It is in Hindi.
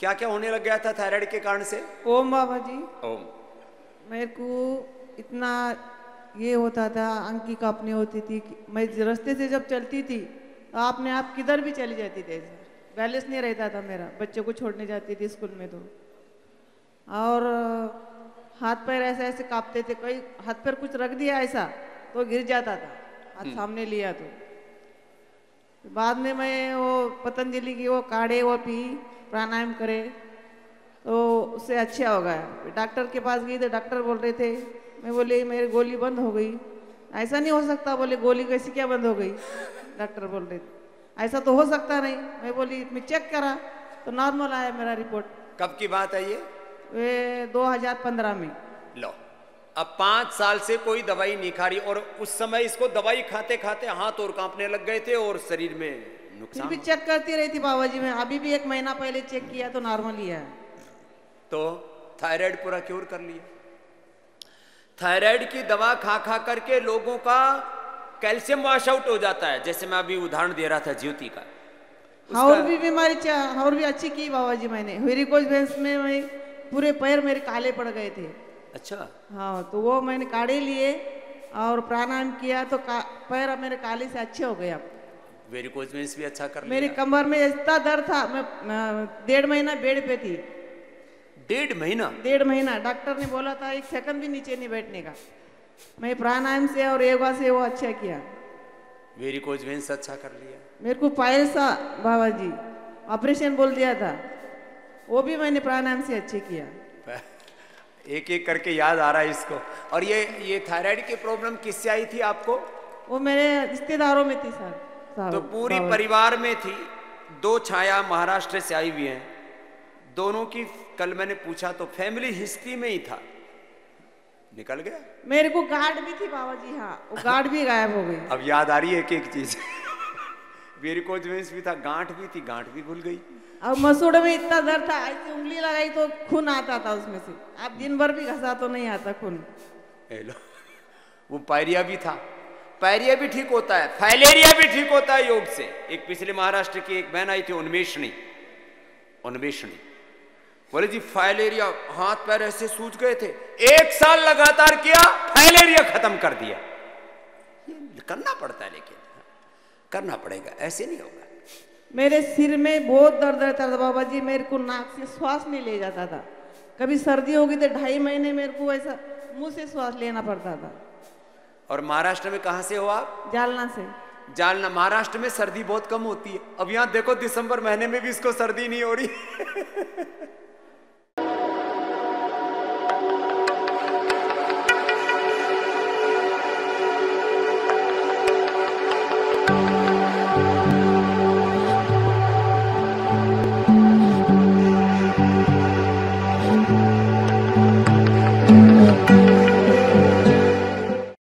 क्या क्या होने लग गया था थायराइड के कारण से? ओम बाबा जी, ओम। मेरे को इतना ये होता था, अंकी कांपनी होती थी मैं रास्ते से जब चलती थी तो आपने आप किधर भी चली जाती थी, बैलेंस नहीं रहता था मेरा। बच्चों को छोड़ने जाती थी स्कूल में तो, और हाथ पैर ऐसे ऐसे कांपते थे, कोई हाथ पैर कुछ रख दिया ऐसा तो गिर जाता था, हाथ सामने लिया तो। बाद में मैं वो पतंजलि की वो काढ़े वो पी, प्राणायाम करे तो उससे अच्छा हो गया। डॉक्टर के पास गई तो डॉक्टर बोल रहे थे, मैं बोली मेरी गोली बंद हो गई। ऐसा नहीं हो सकता, बोले गोली कैसी क्या बंद हो गई, डॉक्टर बोल रहे थे ऐसा तो हो सकता नहीं। मैं बोली मैं चेक करा तो नॉर्मल आया मेरा रिपोर्ट। कब की बात है ये? वे 2015 में। लो, अब 5 साल से कोई दवाई नहीं खा रही, और उस समय इसको दवाई खाते खाते हाथ और कांपने लग गए थे और शरीर में फिर नुकसान। भी चेक करती रही थी बाबा जी, मैं अभी भी 1 महीना पहले चेक किया तो नॉर्मल ही है। तो थायराइड पूरा क्योर कर लिया। थायराइड की दवा खा खा करके लोगों का कैल्शियम वॉश आउट हो जाता है। जैसे मैं अभी उदाहरण दे रहा था ज्योति का, और भी बीमारी और भी अच्छी की बाबा जी मैंने। वेरिकोज वेन्स में मैं पूरे पैर मेरे काले पड़ गए थे। अच्छा। हाँ, तो वो मैंने काढ़े लिए और प्राणायाम किया तो पैर मेरे काले से अच्छे हो गए। अब वेरिकोज वेन्स भी अच्छा कर मेरी लिया। कमर में इतना दर्द था, मैं 1.5 महीना बेड पे थी। 1.5 महीना? 1.5 महीना डॉक्टर ने बोला था 1 सेकंड भी नीचे नहीं बैठने का। मैं प्राणायाम से और योगा से वो अच्छा किया, वेरिकोज वेन्स अच्छा कर लिया। मेरे को पायल सा बाबा जी ऑपरेशन बोल दिया था, वो भी मैंने प्राणायाम से अच्छे किया। एक एक करके याद आ रहा है इसको। और ये थायराइड की प्रॉब्लम किससे आई थी आपको? वो मेरे रिश्तेदारों में थी सर। तो पूरी परिवार में थी। 2 छाया महाराष्ट्र से आई हुई हैं, दोनों की कल मैंने पूछा तो फैमिली हिस्ट्री में ही था, निकल गया। मेरे को गार्ड भी थी बाबा जी, हाँ वो गार्ड भी गायब हो गई। अब याद आ रही है एक एक चीज। वेरिकोज वेन्स भी था, गांठ भी थी, गांठ भी भूल गई। अब मसूड़े में इतना दर्द था, ऐसी उंगली लगाई तो खून आता था उसमें से। आप दिन भर भी घसा तो नहीं आता खून। हेलो, वो पायरिया भी था, पायरिया भी ठीक होता है, फाइलेरिया भी ठीक होता है योग से। एक पिछले महाराष्ट्र की एक बहन आई थी, उन्मेषणी बोले जी फाइलेरिया, हाथ पैर ऐसे सूज गए थे, 1 साल लगातार किया, फाइलेरिया खत्म कर दिया। ये करना पड़ता है, लेकिन करना पड़ेगा, ऐसे नहीं होगा। मेरे सिर में बहुत दर्द रहता था बाबा जी, मेरे को नाक से श्वास नहीं ले जाता था। कभी सर्दी होगी तो 2.5 महीने मेरे को ऐसा मुंह से श्वास लेना पड़ता था। और महाराष्ट्र में कहां से हो आप? जालना से। जालना। महाराष्ट्र में सर्दी बहुत कम होती है। अब यहां देखो दिसंबर महीने में भी इसको सर्दी नहीं हो रही।